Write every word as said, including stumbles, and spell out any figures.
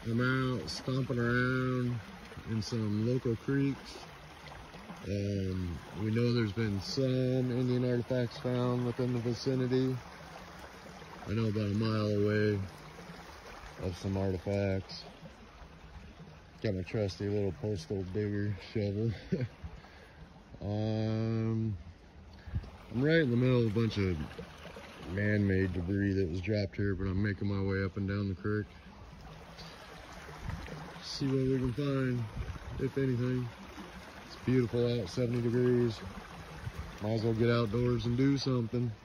I'm out stomping around in some local creeks. Um, we know there's been some Indian artifacts found within the vicinity. I know about a mile away of some artifacts. Got my trusty little postal digger shovel. um, I'm right in the middle of a bunch of man-made debris that was dropped here, but I'm making my way up and down the creek. See what we can find, if anything. It's beautiful out, seventy degrees. Might as well get outdoors and do something.